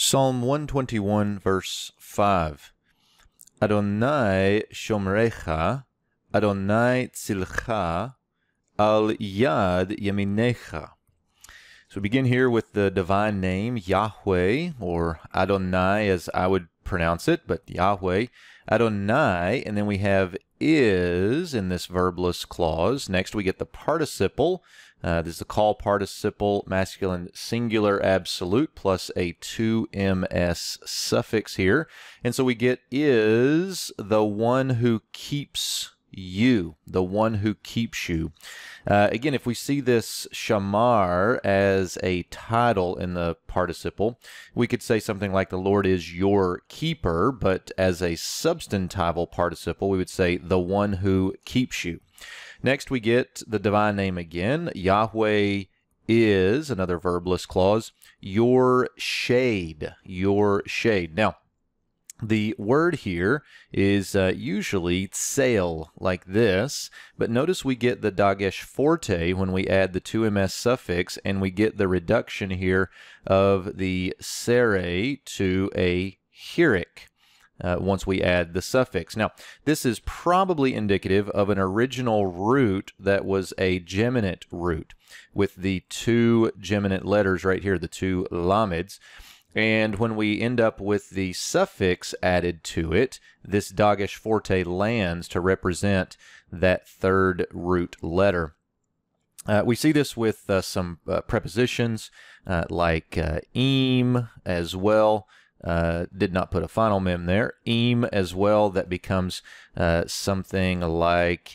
Psalm 121, verse 5. Adonai shomrecha, Adonai tzilcha, al yad yaminecha. So we begin here with the divine name, Yahweh, or Adonai as I would pronounce it, but Yahweh, Adonai, and then we have is in this verbless clause. Next we get the participle. This is the call participle, masculine singular absolute, plus a 2ms suffix here. And so we get is the one who keeps you, the one who keeps you. Again, if we see this shamar as a title in the participle, we could say something like the Lord is your keeper, but as a substantival participle, we would say the one who keeps you. Next, we get the divine name again. Yahweh is, another verbless clause, your shade, your shade. Now, the word here is usually tseil, like this, but notice we get the dagesh forte when we add the 2ms suffix, and we get the reduction here of the sere to a hirik. Once we add the suffix. Now, this is probably indicative of an original root that was a geminate root with the two geminate letters right here, the two lamids. And when we end up with the suffix added to it, this dagesh forte lands to represent that third root letter. We see this with some prepositions like im as well. Did not put a final mem there. Im as well, that becomes something like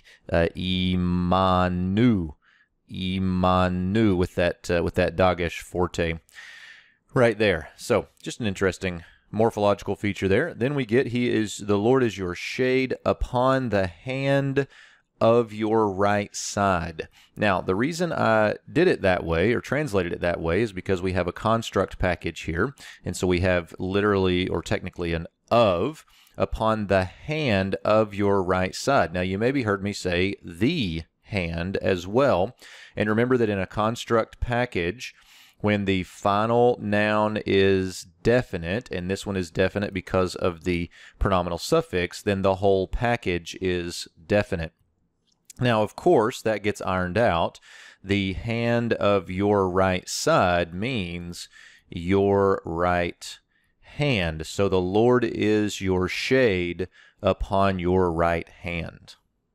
imanu. Imanu with that dagesh forte right there. So just an interesting morphological feature there. Then we get the Lord is your shade upon the hand of your right side. Now, the reason I did it that way, or translated it that way, is because we have a construct package here, and so we have literally, or technically, an of, upon the hand of your right side. Now, you maybe heard me say the hand as well, and remember that in a construct package, when the final noun is definite, and this one is definite because of the pronominal suffix, then the whole package is definite. Now, of course, that gets ironed out. The hand of your right side means your right hand. So the Lord is your shade upon your right hand.